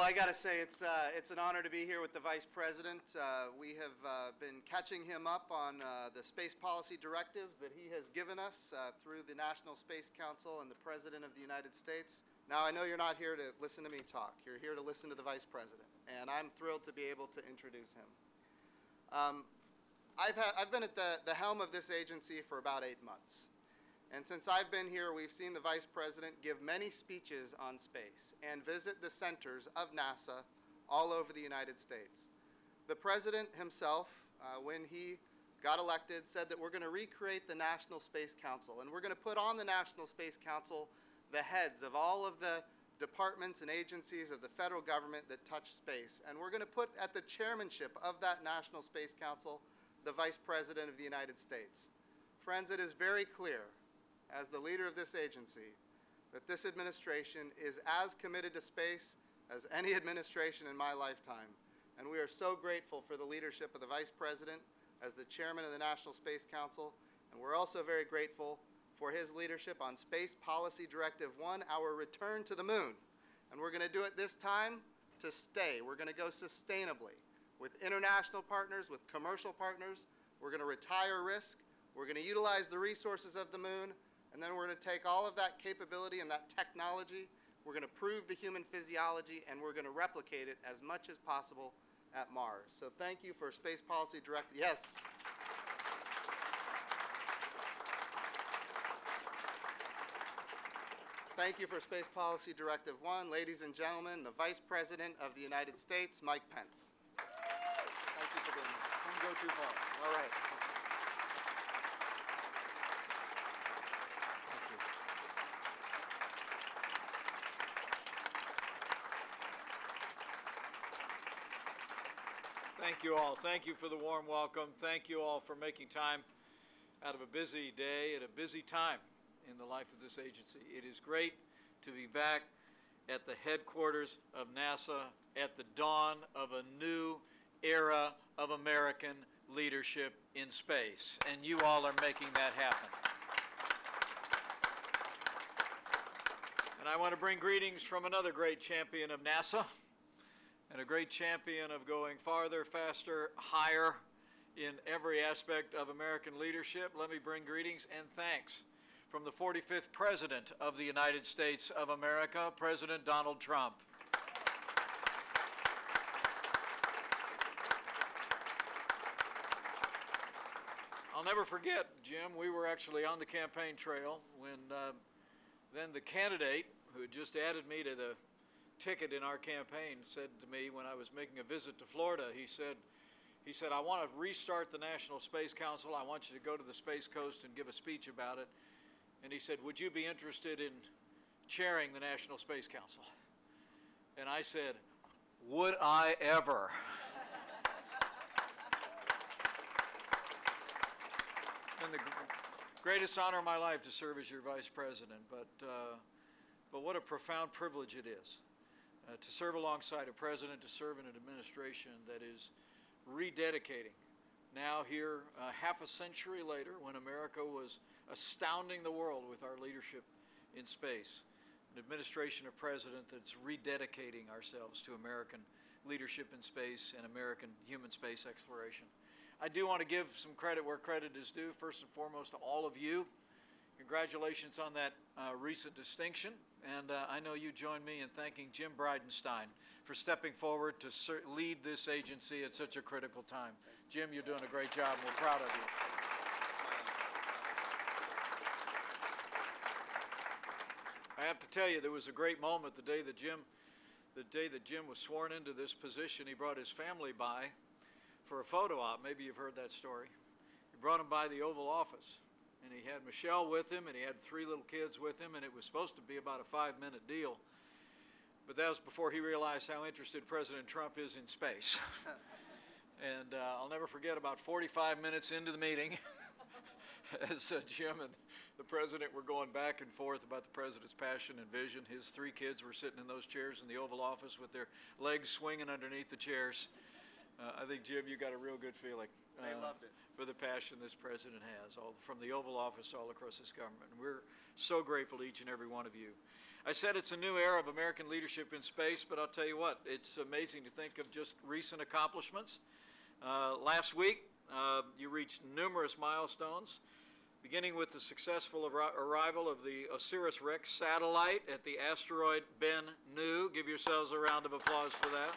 I got to say it's an honor to be here with the Vice President. We have been catching him up on the space policy directives that he has given us through the National Space Council and the President of the United States. Now, I know you're not here to listen to me talk. You're here to listen to the Vice President, and I'm thrilled to be able to introduce him. I've been at the helm of this agency for about 8 months. And since I've been here, we've seen the Vice President give many speeches on space and visit the centers of NASA all over the United States. The President himself, when he got elected, said that we're going to recreate the National Space Council, and we're going to put on the National Space Council the heads of all of the departments and agencies of the federal government that touch space. And we're going to put at the chairmanship of that National Space Council the Vice President of the United States. Friends, it is very clear, as the leader of this agency, that this administration is as committed to space as any administration in my lifetime. And we are so grateful for the leadership of the Vice President as the chairman of the National Space Council. And we're also very grateful for his leadership on Space Policy Directive-1, our return to the moon. And we're going to do it this time to stay. We're going to go sustainably with international partners, with commercial partners. We're going to retire risk. We're going to utilize the resources of the moon. And then we're going to take all of that capability and that technology. We're going to prove the human physiology, and we're going to replicate it as much as possible at Mars. So thank you for Space Policy Directive. Yes. Thank you for Space Policy Directive-1. Ladies and gentlemen, the Vice President of the United States, Mike Pence. Thank you for being here. Don't go too far. All right. Thank you all. Thank you for the warm welcome. Thank you all for making time out of a busy day at a busy time in the life of this agency. It is great to be back at the headquarters of NASA at the dawn of a new era of American leadership in space. And you all are making that happen. And I want to bring greetings from another great champion of NASA, and a great champion of going farther, faster, higher in every aspect of American leadership. Let me bring greetings and thanks from the 45th President of the United States of America, President Donald Trump. I'll never forget, Jim, we were actually on the campaign trail when then the candidate who had just added me to the ticket in our campaign said to me when I was making a visit to Florida, he said, I want to restart the National Space Council. I want you to go to the Space Coast and give a speech about it. And he said, would you be interested in chairing the National Space Council? And I said, would I ever? And the greatest honor of my life to serve as your Vice President, but what a profound privilege it is. To serve alongside a president, to serve in an administration that is rededicating. Now here, half a century later, when America was astounding the world with our leadership in space, an administration, a president that's rededicating ourselves to American leadership in space and American human space exploration. I do want to give some credit where credit is due, first and foremost to all of you. Congratulations on that recent distinction, and I know you join me in thanking Jim Bridenstine for stepping forward to lead this agency at such a critical time. Jim, you're doing a great job, and we're proud of you. I have to tell you, there was a great moment the day that Jim was sworn into this position. He brought his family by for a photo op. Maybe you've heard that story. He brought them by the Oval Office. And he had Michelle with him, and he had 3 little kids with him, and it was supposed to be about a 5-minute deal. But that was before he realized how interested President Trump is in space. And I'll never forget, about 45 minutes into the meeting, as Jim and the President were going back and forth about the President's passion and vision, his 3 kids were sitting in those chairs in the Oval Office with their legs swinging underneath the chairs. I think, Jim, you got a real good feeling. They loved it. For the passion this president has, all from the Oval Office all across this government. And we're so grateful to each and every one of you. I said it's a new era of American leadership in space, but I'll tell you what, it's amazing to think of just recent accomplishments. Last week, you reached numerous milestones, beginning with the successful arrival of the OSIRIS-REx satellite at the asteroid Bennu. Give yourselves a round of applause for that.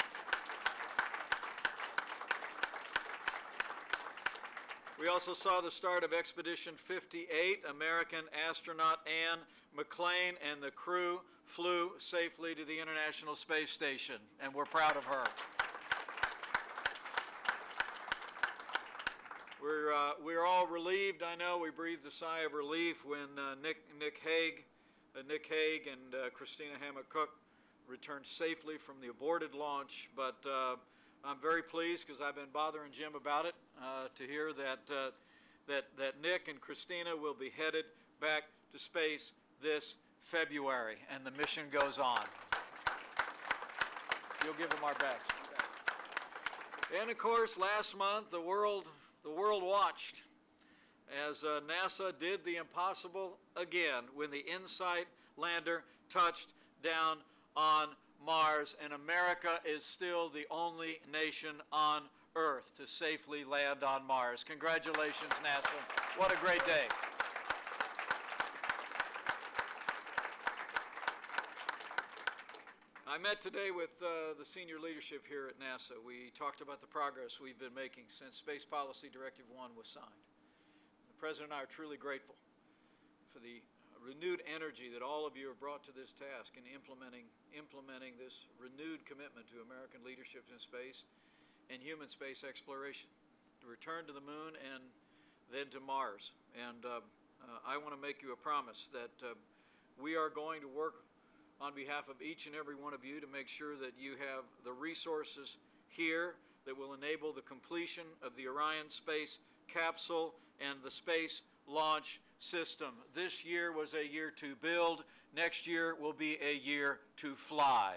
We also saw the start of Expedition 58. American astronaut Anne McClain and the crew flew safely to the International Space Station, and we're proud of her. We're all relieved. I know we breathed a sigh of relief when Nick Hague and Christina Hammock-Cook returned safely from the aborted launch. But I'm very pleased, because I've been bothering Jim about it, to hear that Nick and Christina will be headed back to space this February, and the mission goes on. You'll give them our backs. And of course, last month the world watched as NASA did the impossible again when the InSight lander touched down on Mars, and America is still the only nation on Earth to safely land on Mars. Congratulations, NASA. What a great day. I met today with the senior leadership here at NASA. We talked about the progress we've been making since Space Policy Directive-1 was signed. The President and I are truly grateful for the renewed energy that all of you have brought to this task in implementing this renewed commitment to American leadership in space and human space exploration, to return to the moon and then to Mars. And I want to make you a promise that we are going to work on behalf of each and every one of you to make sure that you have the resources here that will enable the completion of the Orion space capsule and the Space Launch System. This year was a year to build. Next year will be a year to fly.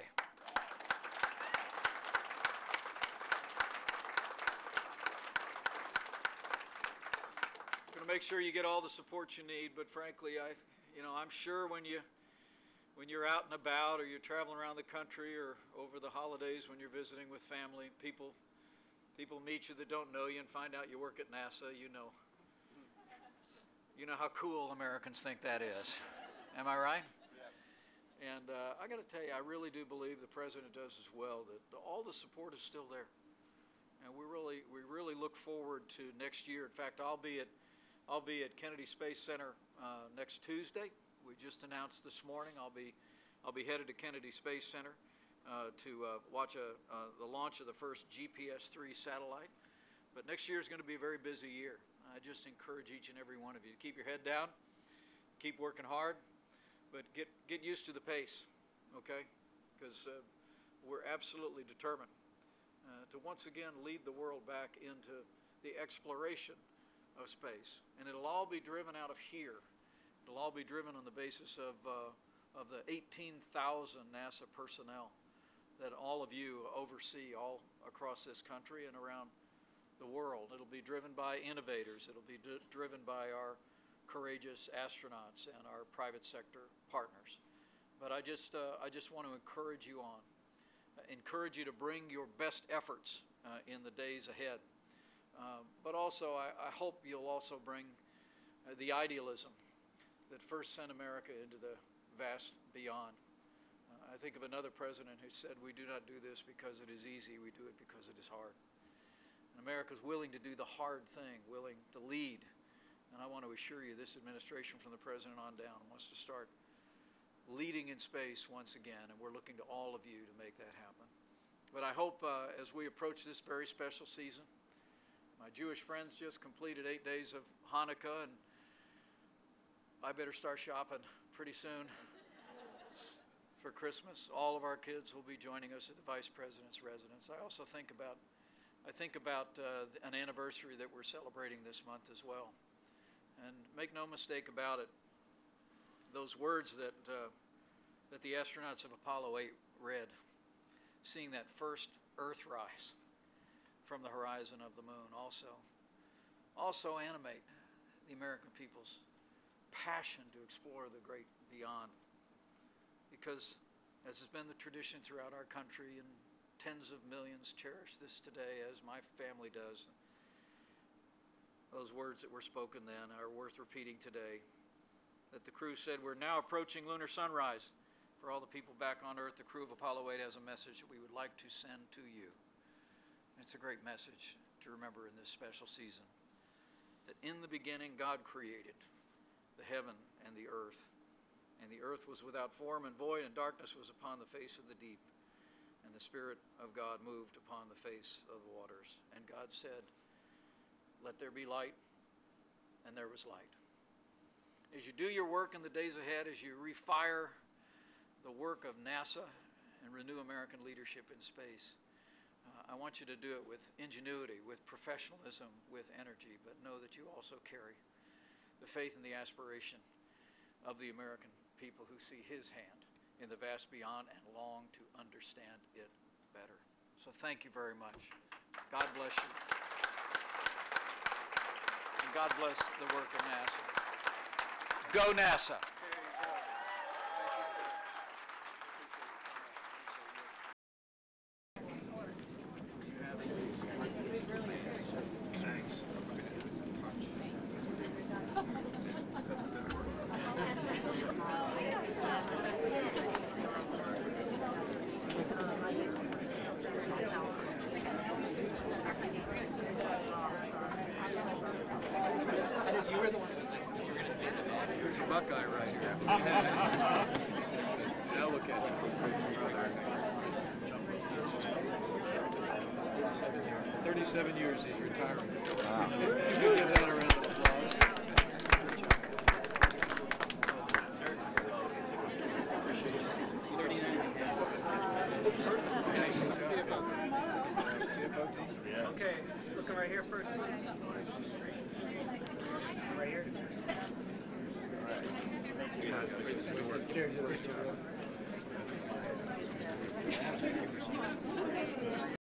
Going to make sure you get all the support you need, but frankly, I'm sure when you're out and about, or you're traveling around the country, or over the holidays when you're visiting with family, people meet you that don't know you and find out you work at NASA. You know how cool Americans think that is. Am I right? Yes. And I got to tell you, I really do believe the President does as well, that all the support is still there. And we really look forward to next year. In fact, I'll be at Kennedy Space Center next Tuesday. We just announced this morning I'll be headed to Kennedy Space Center to watch the launch of the first GPS-3 satellite. But next year is going to be a very busy year. I just encourage each and every one of you to keep your head down, keep working hard, but get used to the pace, okay? Because we're absolutely determined to once again lead the world back into the exploration of space. And it'll all be driven out of here. It'll all be driven on the basis of the 18,000 NASA personnel that all of you oversee all across this country and around the world. It'll be driven by innovators. It'll be driven by our courageous astronauts and our private sector partners. But I just want to encourage you on, encourage you to bring your best efforts in the days ahead. But also, I hope you'll also bring the idealism that first sent America into the vast beyond. I think of another president who said, "We do not do this because it is easy, we do it because it is hard." And America's willing to do the hard thing, willing to lead. And I want to assure you, this administration from the President on down wants to start leading in space once again, and we're looking to all of you to make that happen. But I hope as we approach this very special season, my Jewish friends just completed 8 days of Hanukkah, and I better start shopping pretty soon for Christmas. All of our kids will be joining us at the Vice President's residence. I also think about an anniversary that we're celebrating this month as well. And make no mistake about it, those words that the astronauts of Apollo 8 read, seeing that first Earthrise from the horizon of the moon, also animate the American people's passion to explore the great beyond. because, as has been the tradition throughout our country, and tens of millions cherish this today, as my family does, those words that were spoken then are worth repeating today. That the crew said, we're now approaching lunar sunrise. For all the people back on Earth, the crew of Apollo 8 has a message that we would like to send to you. And it's a great message to remember in this special season. That in the beginning, God created the heaven and the earth. And the earth was without form and void, and darkness was upon the face of the deep. And the Spirit of God moved upon the face of the waters. And God said, let there be light, and there was light. As you do your work in the days ahead, as you refire the work of NASA and renew American leadership in space, I want you to do it with ingenuity, with professionalism, with energy, but know that you also carry the faith and the aspiration of the American people who see His hand in the vast beyond and long to understand it better. So thank you very much. God bless you. And God bless the work of NASA. Go NASA! Here's a Buckeye right here. Now look at you. 37 years he's retiring. You can give that a round of applause. Appreciate you. 39. CFO team. Yeah. Okay, looking right here first, please. Right here. Thank you for